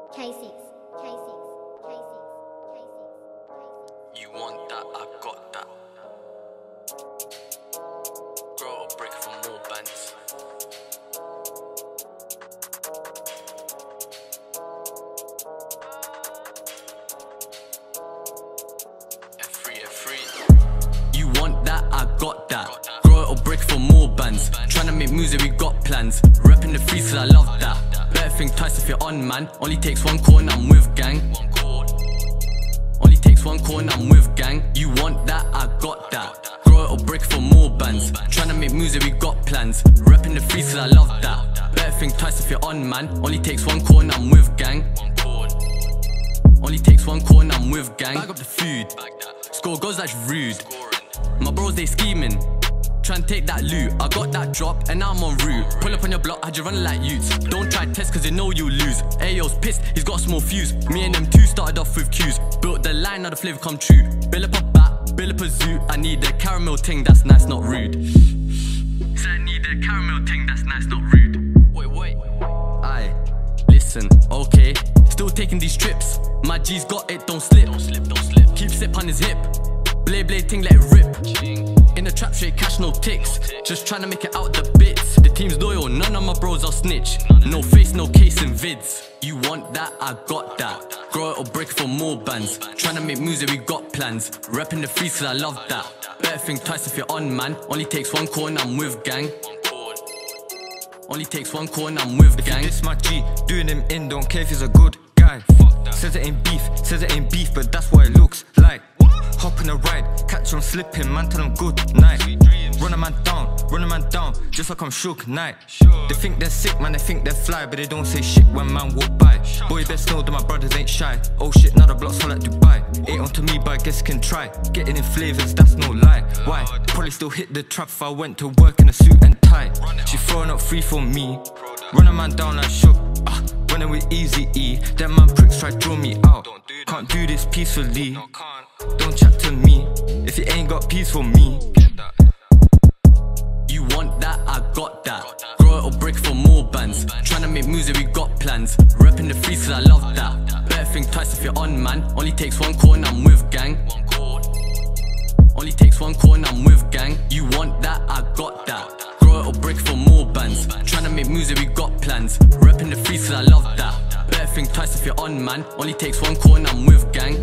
K6, K6, K6, K6. You want that, I got that. Grow a brick for more bands. F3. You want that, I got that. Grow a brick for more bands. Tryna make music, we got plans. Repping the freeze, cause I love that. Better think twice if you're on, man. Only takes one call and I'm with gang. Only takes one call and I'm with gang. You want that, I got that. Grow a brick for more bands. Tryna make music, we got plans. Repping the freeze, cause I love that. Better think twice if you're on, man. Only takes one call and I'm with gang. Only takes one call and I'm with gang. Bag up the food. Score goals, that's rude. My bros, they scheming. Tryna take that loot. I got that drop and now I'm en route. Pull up on your block, how'd you run like youths? Don't try test cause you know you'll lose. Ayo's pissed, he's got a small fuse. Me and them two started off with cues. Built the line, now the flavour come true. Bill up a bat, bill up a zoo. I need a caramel ting, that's nice, not rude. So I need a caramel ting, that's nice, not rude. Wait. Aye, listen, okay. Still taking these trips. My G's got it, don't slip. Keep slip on his hip. Blade ting, let it rip. In the trap, straight cash, no ticks. Just tryna make it out the bits. The team's loyal, none of my bros are snitch. No face, no case in vids. You want that, I got that. Grow a brick for more bands. Tryna make music, we got plans. Repping the freeze, cause I love that. Better think twice if you're on, man. Only takes one call and I'm with gang. Only takes one call and I'm with gang. This my G, doing him in, don't care if he's a good guy. Says it ain't beef, but that's what it looks like. Hop on a ride, catch him slipping, man tell him good night. Run a man down, just like I'm shook night. They think they're sick, man, they think they're fly, but they don't say shit when man walk by. Boy, best know that my brothers ain't shy. Oh shit, now the blocks all like Dubai. Ain't onto me, but I guess can try. Getting in flavors, that's no lie. Why? Probably still hit the trap if I went to work in a suit and tie. She throwing up free for me. Run a man down like shook. Running with Easy E, them man pricks try to draw me out. Can't do this peacefully. Don't chat to me if you ain't got peace for me. You want that, I got that. Grow a brick for more bands. Tryna make music, we got plans. Repping the freeze, cause I love that. Better think twice if you're on, man. Only takes one call and I'm with gang. Only takes one call and I'm with gang. You want that, I got that. Grow a brick for more bands. Tryna make music, we got plans. Repping the freeze, cause I love that. Better think twice if you're on, man. Only takes one call and I'm with gang.